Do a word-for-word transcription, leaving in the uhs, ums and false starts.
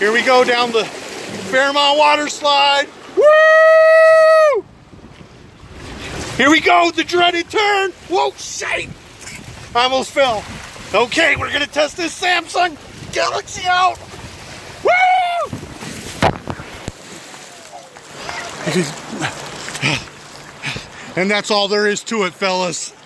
Here we go down the Fairmont Waterslide. Woo! Here we go, the dreaded turn. Whoa, shit! I almost fell. Okay, we're gonna test this Samsung Galaxy out. Woo! And that's all there is to it, fellas.